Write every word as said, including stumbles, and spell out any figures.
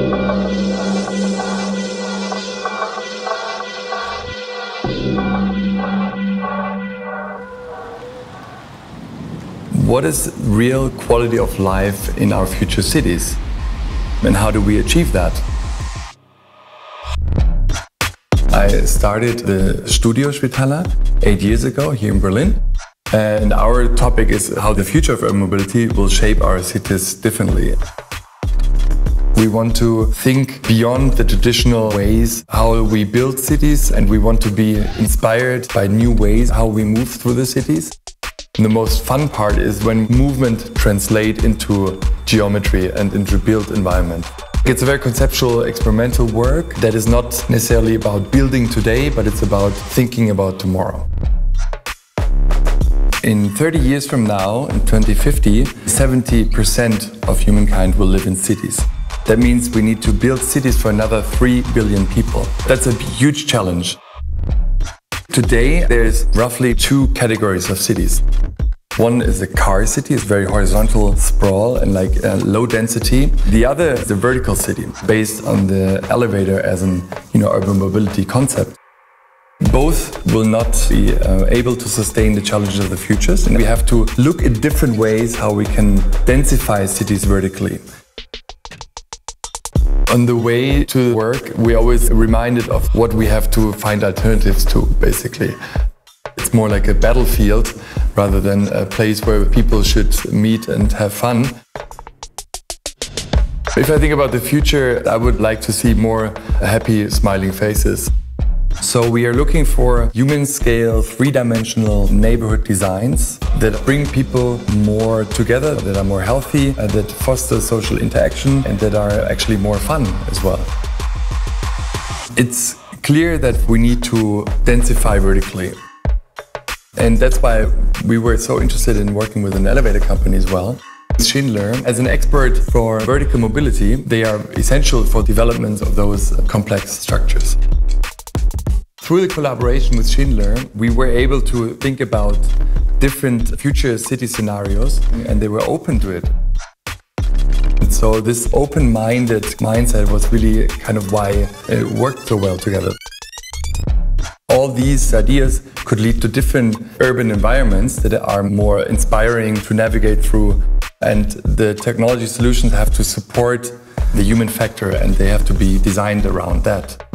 What is real quality of life in our future cities? And how do we achieve that? I started the Studio Spitaler eight years ago here in Berlin. And our topic is how the future of urban mobility will shape our cities differently. We want to think beyond the traditional ways how we build cities, and we want to be inspired by new ways how we move through the cities. And the most fun part is when movement translates into geometry and into built environment. It's a very conceptual, experimental work that is not necessarily about building today, but it's about thinking about tomorrow. In thirty years from now, in twenty fifty, seventy percent of humankind will live in cities. That means we need to build cities for another three billion people. That's a huge challenge. Today, there's roughly two categories of cities. One is a car city, it's very horizontal sprawl and like uh, low density. The other is a vertical city, based on the elevator as an you know, urban mobility concept. Both will not be uh, able to sustain the challenges of the futures, and we have to look at different ways how we can densify cities vertically. On the way to work, we're always reminded of what we have to find alternatives to, basically. It's more like a battlefield rather than a place where people should meet and have fun. If I think about the future, I would like to see more happy, smiling faces. So we are looking for human-scale, three-dimensional neighborhood designs that bring people more together, that are more healthy, uh, that foster social interaction, and that are actually more fun as well. It's clear that we need to densify vertically. And that's why we were so interested in working with an elevator company as well. Schindler, as an expert for vertical mobility, they are essential for development of those complex structures. Through the collaboration with Schindler, we were able to think about different future city scenarios, and they were open to it. And so this open-minded mindset was really kind of why it worked so well together. All these ideas could lead to different urban environments that are more inspiring to navigate through, and the technology solutions have to support the human factor, and they have to be designed around that.